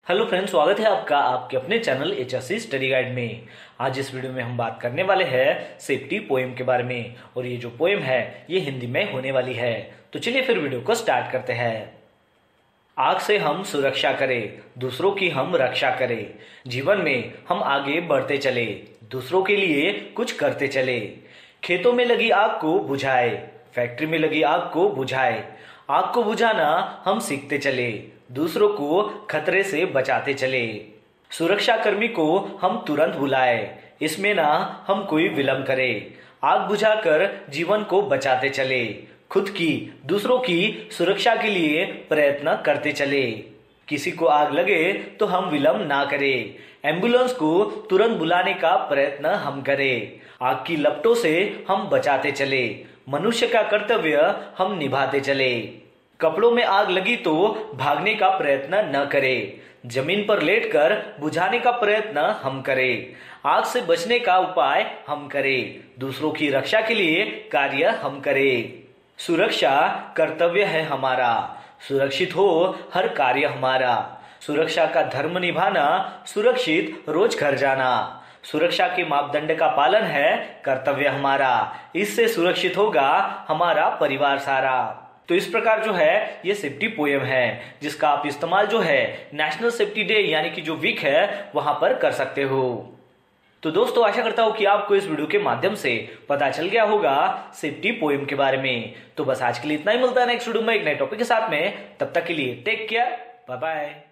Hello friends, स्वागत है आपका आपके अपने चैनल HSC स्टडी गाइड में। आज इस वीडियो में हम बात करने वाले हैं सेफ्टी पोएम के बारे में। और ये जो पोएम है ये हिंदी में होने वाली है। तो चलिए फिर वीडियो को स्टार्ट करते हैं। आग से हम सुरक्षा करें, दूसरों की हम रक्षा करें। जीवन में हम आगे बढ़ते चले, दूसरों के लिए कुछ करते चले। खेतों में लगी आग को बुझाए, फैक्ट्री में लगी आग को बुझाए। आग को बुझाना हम सीखते चले, दूसरों को खतरे से बचाते चले। सुरक्षा कर्मी को हम तुरंत बुलाए, इसमें ना हम कोई विलंब करें। आग बुझाकर जीवन को बचाते चले, खुद की दूसरों की सुरक्षा के लिए प्रयत्न करते चले। किसी को आग लगे तो हम विलंब ना करें, एम्बुलेंस को तुरंत बुलाने का प्रयत्न हम करें। आग की लपटों से हम बचाते चले, मनुष्य का कर्तव्य हम निभाते चले। कपड़ों में आग लगी तो भागने का प्रयत्न न करें, जमीन पर लेटकर बुझाने का प्रयत्न हम करें। आग से बचने का उपाय हम करें, दूसरों की रक्षा के लिए कार्य हम करें। सुरक्षा कर्तव्य है हमारा, सुरक्षित हो हर कार्य हमारा। सुरक्षा का धर्म निभाना, सुरक्षित रोज घर जाना। सुरक्षा के मापदंड का पालन है कर्तव्य हमारा, इससे सुरक्षित होगा हमारा परिवार सारा। तो इस प्रकार जो है ये सेफ्टी पोएम है, जिसका आप इस्तेमाल जो है नेशनल सेफ्टी डे यानी कि जो वीक है वहां पर कर सकते हो। तो दोस्तों, आशा करता हूं कि आपको इस वीडियो के माध्यम से पता चल गया होगा सेफ्टी पोएम के बारे में। तो बस आज के लिए इतना ही, मिलता है नेक्स्ट वीडियो में एक नए टॉपिक के साथ में। तब तक के लिए टेक केयर, बाय बाय।